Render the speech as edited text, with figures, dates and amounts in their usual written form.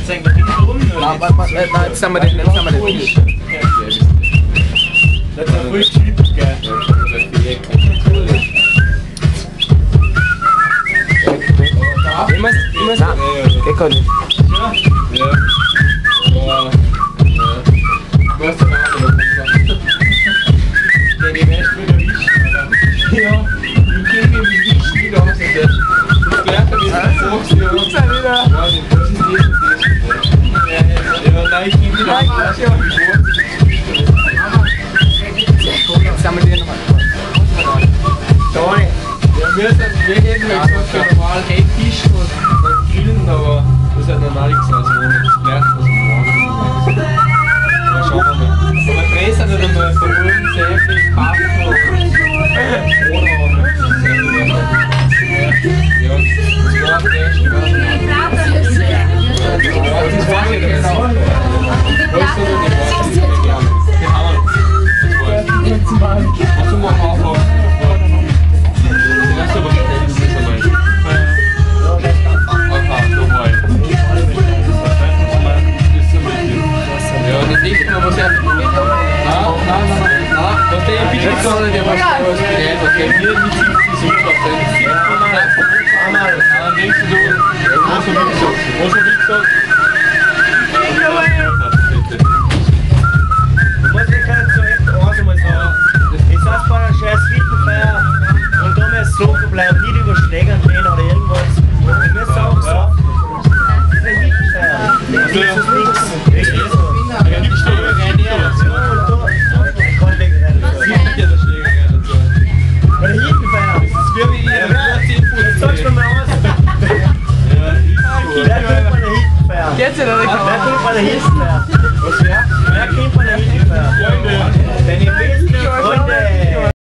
jetzt eigentlich hinten rum? Nein, jetzt haben wir den. Das ist ein Frühstück, gell? Geht gar nicht. Ja. Was denn auch? Der die Rest wieder wischen, oder? Ja, ich kriege mich nicht wieder aus. Das klärt er wieder. Gibt's ja wieder. Ja, das ist ja, nein, ich gebe wieder aus. Jetzt haben wir den nochmal. Sorry. Wir geben jetzt noch normal Fisch und Grillen, aber das hat noch nichts aus. Das klärt was wir morgen. Mal schauen wir mal. Aber Drehs hat nicht einmal verholen, Säflich, Kaffee oder ja, das war der erste Mal. Das war ja der Sau. Das ist was du mal aufhören. Das ist aber nicht so weit. Okay, so weit. Ja, das liegt noch was her. Nein. Was der bitte gesagt der was gerät, okay, mir nicht so gut auf den einmal. Denkst du, was so wie gesagt? Was ich halt so echt mal sagen, ich saß bei einer scheiß Rittenfeier und da müssen so bleiben, nicht überschlägern gehen oder irgendwas. Wir müssen auch sagen, das ist eine Rittenfeier. Das ist nichts. Das ist so. Ja, nicht Schläger rein, ja. Kann weg rein. Ja, der Schläger rein dazu. Bei der Rittenfeier. Das ist wie Jetzt sagst du mal aus. Wer kommt bei der Rittenfeier? Jetzt oder Wer kommt bei der Rittenfeier? Was wäre?